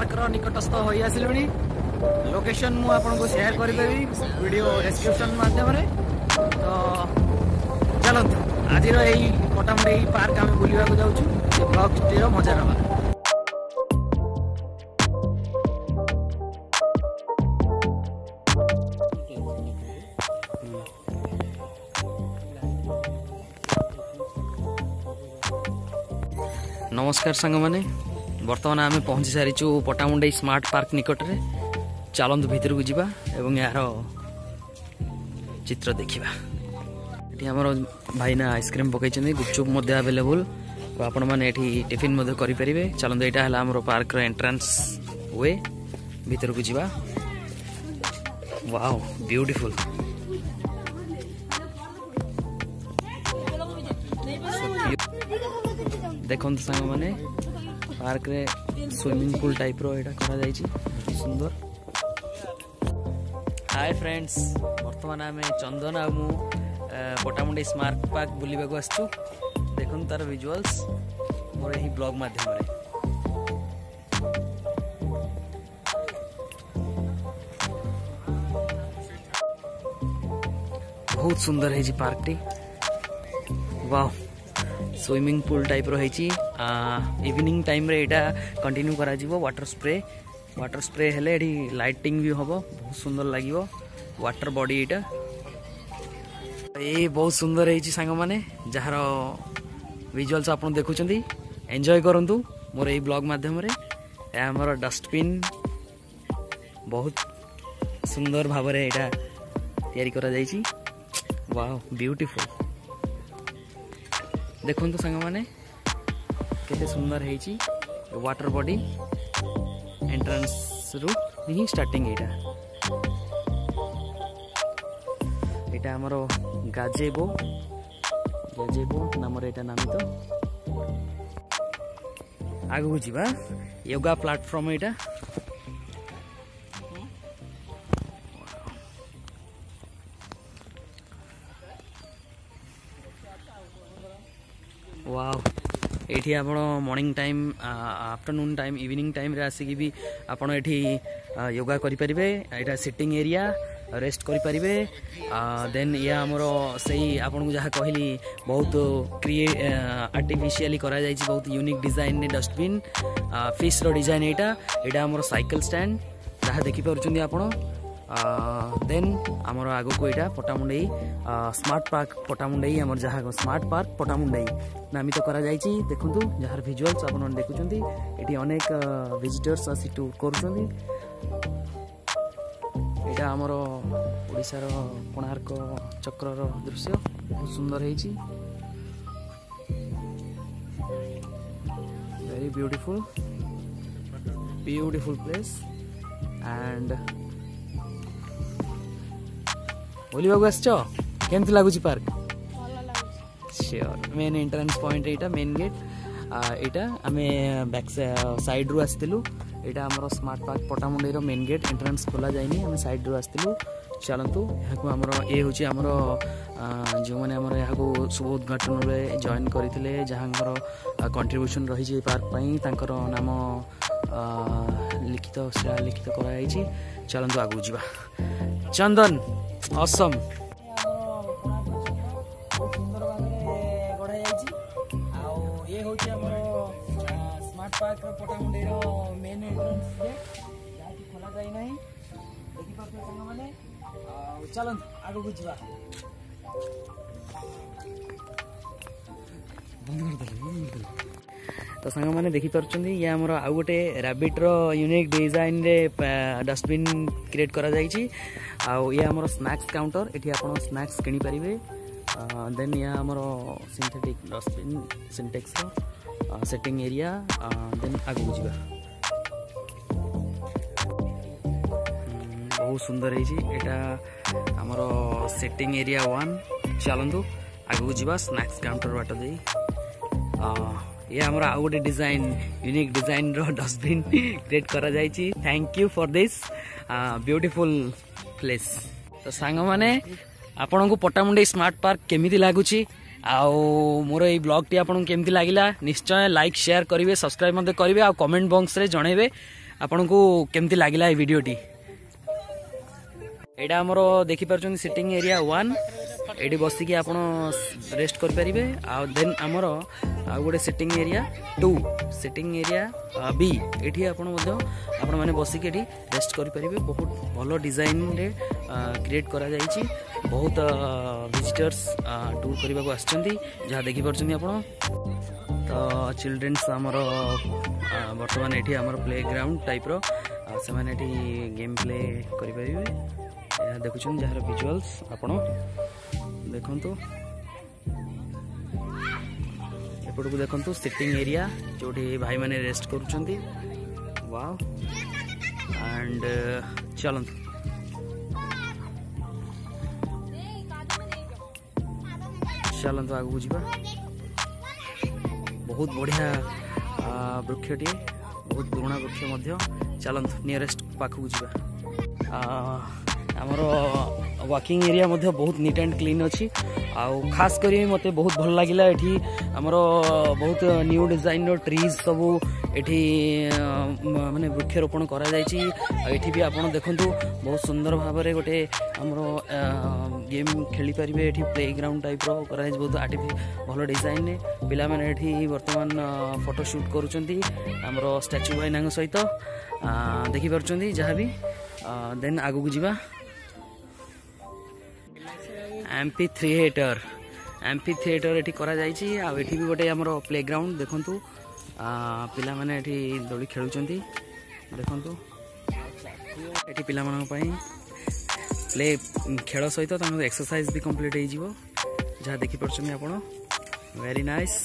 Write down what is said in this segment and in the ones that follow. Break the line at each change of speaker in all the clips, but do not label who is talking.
Park रो निकटस्थ हो आसिलुनी location मु आपको शेयर करदेवी वीडियो डिस्क्रिप्शन माध्यम तो चलतु आज यही पटामुंडई पार्क आम बुलवा जाऊँ ब्लॉग टी मजा नवा। नमस्कार सांग मैंने बर्तमान आम पहुंची सारीचु पटामुंडई स्मार्ट पार्क निकट में चलतु भीतर को जीवा एवं यार चित्र देखा ये आमर भाईना आइसक्रीम पकई गुपचुप अवेलेबल आपण मैंने टिफिन करें चलते यहाँ है आम पार्क एंट्रांस वे भीतर को जीवा। वाओ ब्यूटीफुल देखते सांग मैंने पार्क रे स्विमिंग पूल टाइप रो एटा करा जायछि सुंदर। हाय फ्रेंड्स वर्तमान आम चंदन आ मु पटामुंडई स्मार्ट पार्क बुलिबा को आसछु देखन तार विजुअल्स मोर एही ब्लॉग माध्यम रे। बहुत सुंदर है जी पार्क टी। वाओ स्विमिंग पूल टाइप रही इवनिंग टाइम रे एटा कंटिन्यू करा जीवो वाटर स्प्रे हेले एडी लाइटिंग भी हबो बहुत सुंदर लागिवो वाटर बॉडी एटा ए बहुत सुंदर है सांग माने जहार विजुअल्स आपन देखुचंदी एंजॉय करंतु मोर ए ब्लॉग माध्यम रे ए हमर डस्टबिन बहुत सुंदर भाव रे एटा तयारी करा जायछि। वाओ ब्यूटीफुल देखो तो सांग माने केते सुंदर है वाटर बॉडी एंट्रांस रु ही स्टार्टिंग एटा हमरो गाजेबो नाम एटा नामित आगु जीवा योगा प्लेटफॉर्म एटा वाओ एठी आपण morning time afternoon time evening time रे आसिकी भी आपण एठी योगा करि परिबे एटा सिटिंग एरिया रेस्ट करि परिबे देन या हमरो सही आपण को जहा कहली बहुत आर्टिफिशियली करा जाई छी बहुत यूनिक डिजाइन ने डस्टबिन फिश रो डिजाइन एटा हमरो साइकिल स्टैंड जहा देखि परछुंदी आपण देन आमर आग को यहाँ पटामुंडई स्मार्ट पार्क पटामुंडई आमर जहाँ स्मार्ट पार्क पटामुंडई नामित करा जायछि देखंतु जहार विजुअल्स आपन देखुचंदी एठी अनेक विजिटर्स आसी टूर करूचंदी एटा आमर ओडिसा रो कोणार्क चक्र रो दृश्य बहुत सुंदर हेछि वेरी ब्यूटीफुल प्लेस एंड बोलिबा को आछो केमति लागुची park sure main entrance point एटा मेन गेट एटा आमे बैक साइड रु आस्तिलु एटा हमरो स्मार्ट पार्क पटामुंडई रो मेन गेट एंट्रेंस खोला जायनी आमे साइड रु आस्तिलु चलंतु याको हमरो ए होची हमरो जो माने हमरो याको शुभ उद्घाटन रे जॉइन करिथिले जहांकर कंट्रीब्यूशन रही जे पार्क पई तांकर नाम लिखित करा जायछि चलंतु आगु जीवा। Chandan awesome smart park Patamundai main entrance खोला जाए ना देखी पारे चलत आग को जीवा। तो सांग मैंने देखी पार्टी ये आमर आउ गोटे रैबिट रो यूनिक डिजाइन रे डस्टबिन क्रिएट करा जायछि आउ ये आमर स्नैक्स काउंटर एठी आपण स्नैक्स किनी परिबे देन ये आमर सिंथेटिक डस्टबिन सिंटेक्स रो सेटिंग एरिया देन आगु जीवा बहुत सुंदर है एटा आमर सेटिंग एरिया 1 चलंतु आगु जीवा स्नैक्स काउंटर बाट दे ये आमर आउ गोटे डिजाइन यूनिक डिजाइन रो डस्टबिन क्रिएट करा जायछि। Thank you for this beautiful place. तो सांग माने आपन को पटामुंडई स्मार्ट पार्क केमिति लागुछि आउ मोर ए ब्लॉग टी आपन केमिति लागिला निश्चय लाइक शेयर करिवे सब्सक्राइब मते करिवे आ कमेंट बॉक्स रे जणेबे आपन को केमती लागिला ए वीडियोटी एटा हमरो देखि परछन सिटिंग एरिया 1 एडी बसिकी आपण रेस्ट कर परिबे आ देन हमरो आ गोटे sitting area 2 sitting area B एठी आपण मध्य आपण माने बसिकी एठी रेस्ट कर परिबे बहुत भलो डिजाइन रे क्रिएट करा जाईची बहुत विजिटर्स टूर करबा को आछंती जहा देखि परछन आपण तो चिल्ड्रंस हमरो वर्तमान एठी हमरो प्ले ग्राउंड टाइप रो से माने एठी गेम प्ले करि परिबे देखुन जार विजुअल्स आपण देखंतु एपट को देखंतु सिटिंग एरिया जोठी भाई माने रेस्ट करूछंती वाओ एंड चलंतु चलंतु आगु बुझिबा बहुत बढ़िया वृक्षटी बहुत पुराना वृक्ष मध्य चलंतु नियरेस्ट पाखु बुझिबा आमर वॉकिंग एरिया मध्य बहुत नीट एंड क्लीन अच्छी आउ खास करी मते बहुत भल लागिला एठी आमर बहुत न्यू डिजाइन रो ट्रीज सब एठी माने वृक्षारोपण करा जायछि एठी भी आपण देखंतु बहुत सुंदर भाव रे गोटे आमर गेम खेली परिबे एठी प्ले ग्राउंड टाइप रो करा जाय बहुत आर्टिफिशियल भलो डिजाइन ने पिला माने एठी वर्तमान फोटो शूट करूचंती आमर स्टैच्यू भाई नांग सहित देखि परचंती जहा भी देन आगु को जीवा एम्पी थिएटर एठी करा जायछि आ एठी भी गोटे हमरो प्लेग्राउंड देखंतु पिला माने एठी दोली खेलुचंती देखंतु एठी पिला मानन पई प्ले खेल सहित तांको एक्सरसाइज भी कंप्लीट हे जिवो जहा देखि परछनी आपण वेरी नाइस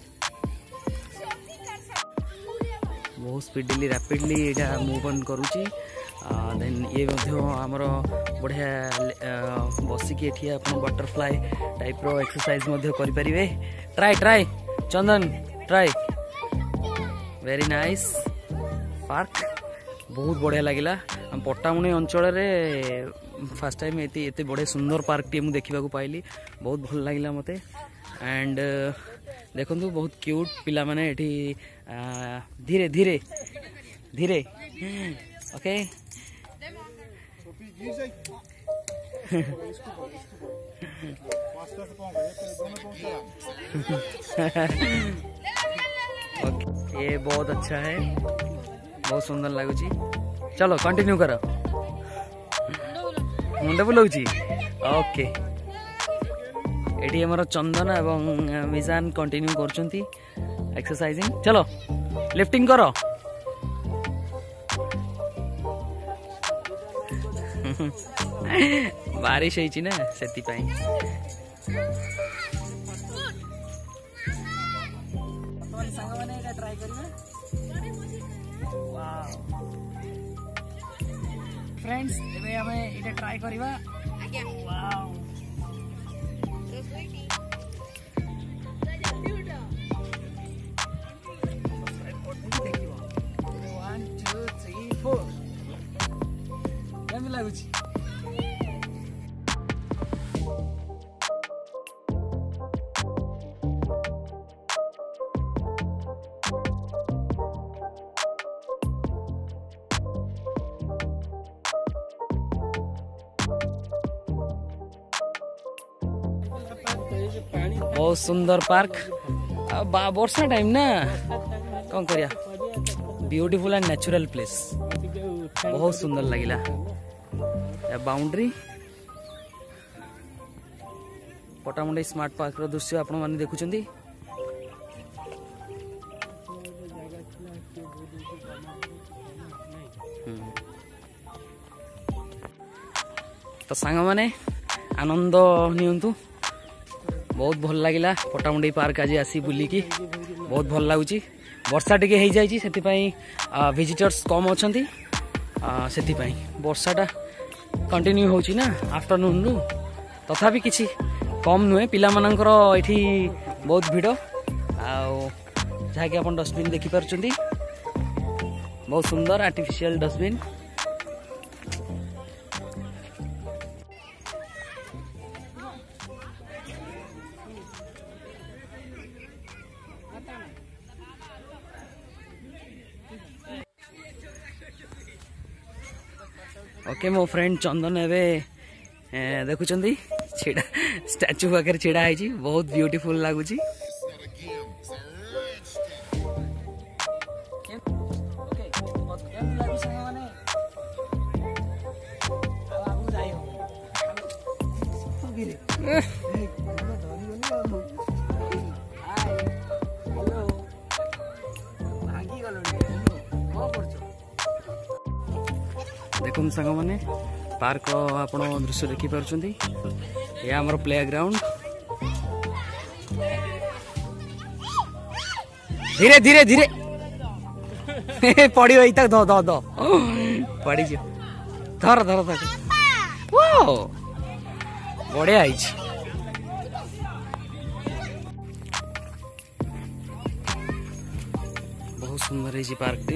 बहुत स्पीडली रैपिडली एटा मूव ऑन करूची देन ये आमर बढ़िया बसिकी एठी आपण बटरफ्लाई टाइप रो एक्सरसाइज करि परिबे try try Chandan try very nice park बहुत बढ़िया लगिला हम पट्टामुणी अंचल रे फर्स्ट टाइम एते बड़े सुंदर पार्क टी मु देखिबा को पाइली बहुत भल लगिला मते एंड देखंतु बहुत क्यूट पिला माने एठी धीरे धीरे धीरे ओके ये बहुत अच्छा है बहुत सुंदर लगुची चलो कंटिन्यू करो मुंड बुलाउची ओके एटी हमर चंदन एवं मिजान कंटिन्यू करचंती एक्सरसाइजिंग चलो लिफ्टिंग करो बारिश होइची ना सेति पई संग माने एटा ट्राई करिवे वाओ फ्रेंड्स एबे हमें एटा ट्राई करिवा आज्ञा वाओ सो स्वीटी 1 2 3 4 केम लागुची बहुत सुंदर पार्क वर्षा टाइम ना कौन करिया ब्यूटीफुल एंड नेचुरल प्लेस बहुत सुंदर लगिला बाउंड्री पटामुंडई स्मार्ट पार्क रो दृश्य आपण माने देखुचंदी तो सांग माने आनंद नियंतु बहुत भल लगिला पटामुंडई पार्क आज आसी बुलिकी बहुत भल लागुची वर्षा टिके हो जाइए से विजिटर्स कम अच्छी से वर्षाटा कंटिन्यू होची ना आफ्टरनून रु तथापि किसी कम नुहे पिला मानकर एठी बहुत भिड़ जहाँकि आप डस्टबिन देखिपार बहुत सुंदर आर्टिफिशियल डस्टबिन ओके मो फ्रेंड चंदन एवं देखुं छेड़ा स्टैचू पाखे छेड़ा है बहुत ब्यूटीफुल लगुच देखो सांग मैंने पार्क आप दृश्य देखिपुं ये आमर प्ले ग्राउंड धीरे धीरे धीरे पड़ी तक दो दो दो पड़ी धर धर धर बढ़िया है बहुत सुंदर है पार्क टी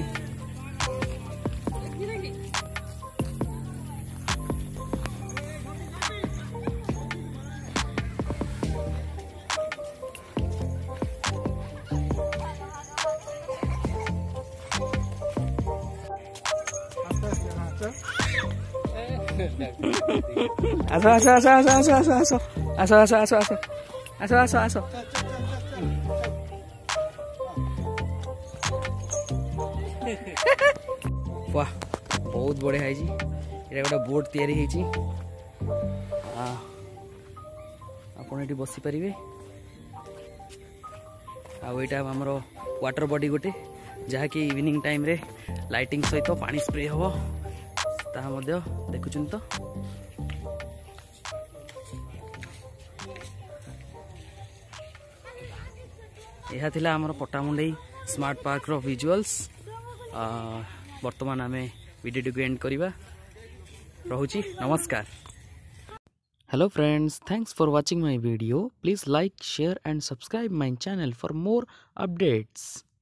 आसो आसो आसो आसो आसो आसो आसो आसो आसो आसो आसो आसो आसो वाह बहुत बढ़िया है गोटे बोट तैयारी आपड़ ये बसी पारे आमर वाटर बॉडी गोटे जहाँकि इवनिंग टाइम रे लाइटिंग सहित पानी स्प्रे हम देखुं तो यह थिला हमर पट्टामुंडई स्मार्ट पार्क रो विजुअल्स वर्तमान आमे वीडियो को एंड करिबा रहुची नमस्कार। Hello friends, thanks for watching my video. Please like share and subscribe my channel for more updates.